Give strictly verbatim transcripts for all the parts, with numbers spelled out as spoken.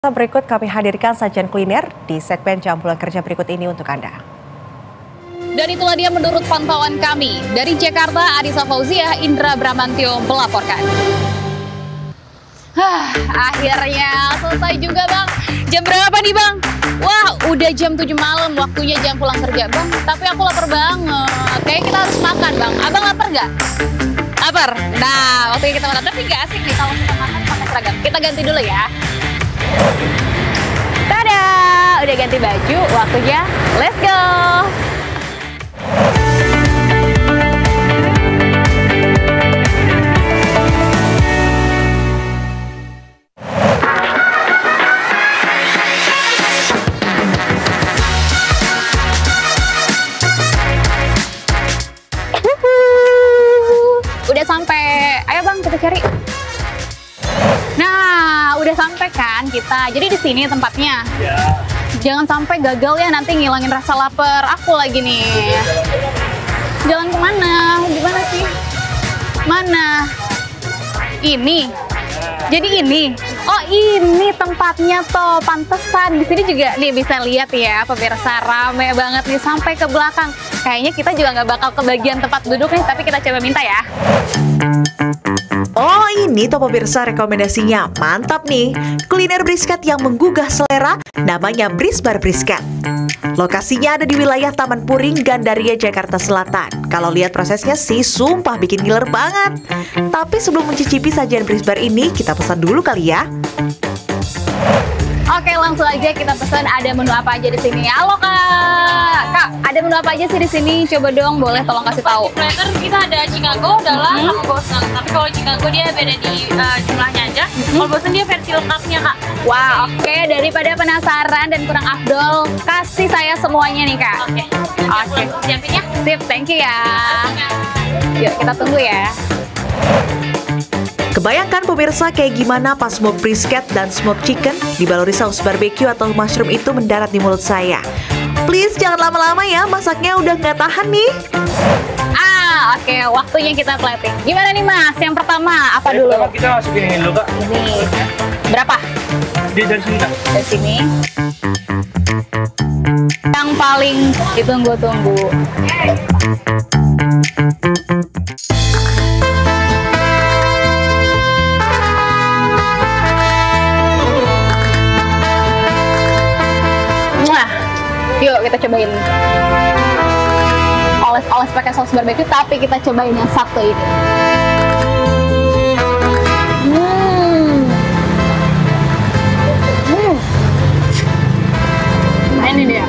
Berikut kami hadirkan sajian kuliner di segmen Jam Pulang Kerja berikut ini untuk Anda. Dan itulah dia menurut pantauan kami. Dari Jakarta, Adisa Fauzia, Indra Bramantio melaporkan. Hah, akhirnya selesai juga Bang. Jam berapa nih Bang? Wah, udah jam tujuh malam, waktunya jam pulang kerja Bang. Tapi aku lapar banget. Kayaknya kita harus makan Bang. Abang lapar nggak? Lapar? Nah, waktunya kita makan. Tapi nggak asik nih kalau kita makan pakai seragam. Kita ganti dulu ya. Tada! Udah ganti baju, waktunya let's go! Udah sampai, ayo Bang kita cari. Nah, udah sampai kan kita. Jadi di sini tempatnya. Ya. Jangan sampai gagal ya nanti ngilangin rasa lapar. Aku lagi nih. Jalan kemana? Gimana sih? Mana? Ini. Jadi ini. Oh, ini tempatnya toh. Pantesan. Di sini juga nih bisa lihat ya, pemirsa, rame banget nih sampai ke belakang. Kayaknya kita juga nggak bakal ke bagian tempat duduk nih, tapi kita coba minta ya. Oh, ini toh pemirsa rekomendasinya. Mantap nih. Kuliner brisket yang menggugah selera, namanya Brisbar Brisket. Lokasinya ada di wilayah Taman Puring, Gandaria, Jakarta Selatan. Kalau lihat prosesnya sih sumpah bikin ngiler banget. Tapi sebelum mencicipi sajian Brisbar ini, kita pesan dulu kali ya. Oke, langsung aja kita pesan. Ada menu apa aja di sini? Halo Kak, Kak, ada menu apa aja sih di sini? Coba dong, boleh tolong kasih tahu. Platter kita ada Chicago, adalah hmm. sama Boston. Tapi kalau Chicago dia beda di uh, jumlahnya aja. Hmm. Kalau Boston dia versi lengkapnya Kak. Wah, oke. Okay. Daripada penasaran dan kurang afdol, kasih saya semuanya nih Kak. Oke. Okay. Oke. Okay. Siapin ya. Sip, thank you ya. Yuk kita tunggu ya. Kebayangkan pemirsa kayak gimana pas smoke brisket dan smoke chicken dibaluri saus barbecue atau mushroom itu mendarat di mulut saya. Please jangan lama-lama ya, masaknya udah nggak tahan nih. Ah, oke, okay. Waktunya kita plating. Gimana nih Mas? Yang pertama apa Jadi, dulu? Kita masukin ini dulu Kak. Ini berapa? Di dari sini Kak. Dari sini. Yang paling ditunggu-tunggu. Yuk kita cobain. Oles-oles pakai saus barbecue, tapi kita cobain yang satu ini. Hmm. Hmm. Nah, ini dia.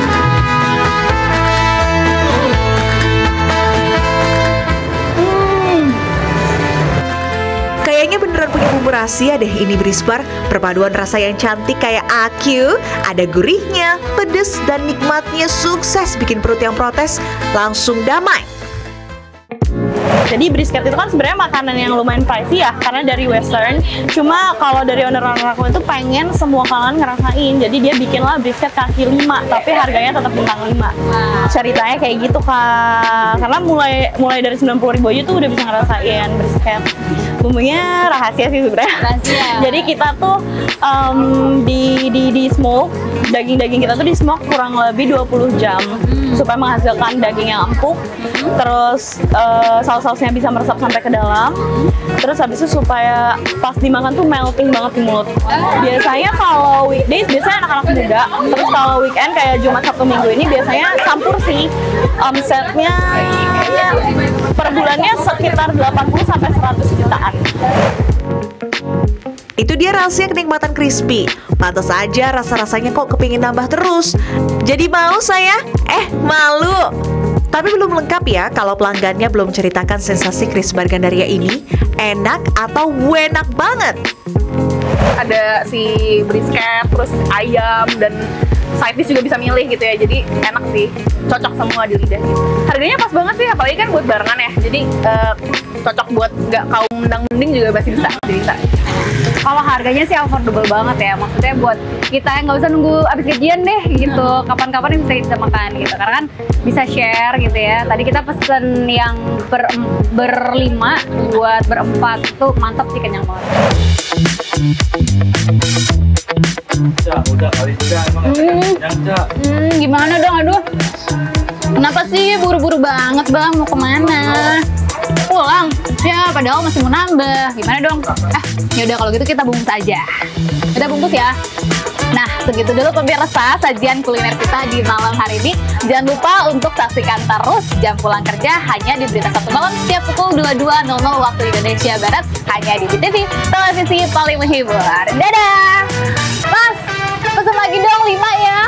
Kayaknya beneran punya bumbu rahasia deh ini Brisbar. Perpaduan rasa yang cantik kayak aku, ada gurihnya, pedes, dan nikmatnya sukses bikin perut yang protes langsung damai. Jadi brisket itu kan sebenarnya makanan yang lumayan pricey ya, karena dari western. Cuma kalau dari owner-owner aku itu pengen semua kalangan ngerasain. Jadi dia bikinlah brisket kaki lima, tapi harganya tetap bintang lima. Ceritanya kayak gitu Kak. Karena mulai mulai dari sembilan puluh ribu aja tuh udah bisa ngerasain brisket. Bumbunya rahasia sih sebenarnya. Rahasia. Jadi kita tuh um, di di di smoke, daging-daging kita tuh di smoke kurang lebih dua puluh jam hmm. supaya menghasilkan daging yang empuk. Hmm. Terus uh, saus-sausnya bisa meresap sampai ke dalam. Hmm. Terus habis itu supaya pas dimakan tuh melting banget di mulut. Biasanya kalau weekdays biasanya anak-anak muda. Terus kalau weekend kayak Jumat Sabtu Minggu ini biasanya campur sih. Omsetnya ya, per bulannya sekitar delapan puluh sampai seratus jutaan. Itu dia rahasia kenikmatan crispy. Pantas aja rasa-rasanya kok kepingin nambah terus. Jadi mau saya? Eh, malu. Tapi belum lengkap ya kalau pelanggannya belum ceritakan sensasi Brisbar Gandaria ini. Enak atau enak banget? Ada si brisket, terus ayam, dan side dish juga bisa milih gitu ya. Jadi enak sih, cocok semua di lidah gitu. Harganya pas banget sih, apalagi kan buat barengan ya. Jadi uh, cocok buat nggak kaum mendang-mending juga masih bisa. bisa. Kalau harganya sih affordable banget ya, maksudnya buat kita yang nggak usah nunggu abis gajian deh gitu, kapan-kapan bisa kita makan gitu, karena kan bisa share gitu ya. Tadi kita pesen yang ber berlima, buat berempat tuh mantap sih, kenyang banget. gimana dong, aduh. Kenapa sih buru-buru banget bang, mau kemana? Pulang? Ya padahal masih mau nambah, gimana dong? Eh, yaudah kalau gitu kita bungkus aja. Kita bungkus ya. Nah, segitu dulu pemirsa sajian kuliner kita di malam hari ini. Jangan lupa untuk saksikan terus Jam Pulang Kerja hanya di Berita Satu Malam setiap pukul dua puluh dua nol nol waktu Indonesia Barat hanya di B T V, televisi paling menghibur. Dadah! Mas, pesen lagi dong lima ya.